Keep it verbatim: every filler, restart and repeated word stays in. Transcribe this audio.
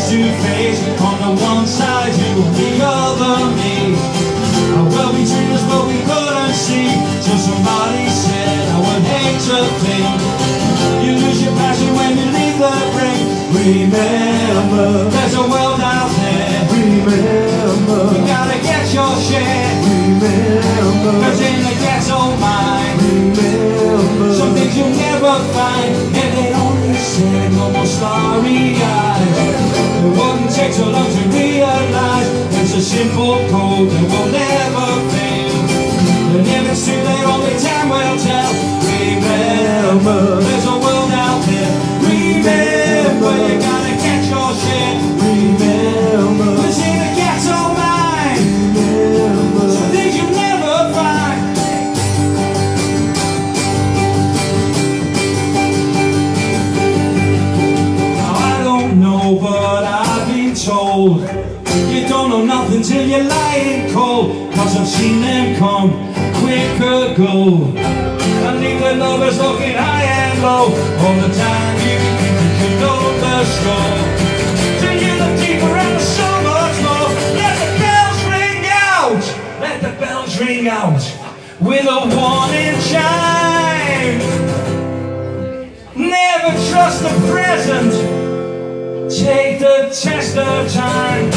face to face. On the one side you, on the other me. How well we treat us but we couldn't see, till somebody said I would hate to think you lose your passion when you leave the brink. Remember, there's a world out there. Remember, you gotta get your share. Remember, cause in the ghetto mind, remember, some things you'll never find. If they only said no more starry eyes, it wouldn't take so long to realize it's a simple code that will never fail. And if it's too late, only time will tell. Remember, there's a world out there. Remember, you gotta get your share. Remember, cause in the ghetto mind, remember, some things you'll never find. Now I don't know, but I've been told you don't know nothing till you're lying cold. Cause I've seen them come, quick or go, and leave the lovers looking high and low. All the time you think you can know the score, till you look deeper and there's so much more. Let the bells ring out, let the bells ring out with a warning chime. Never trust the present, take the test of time.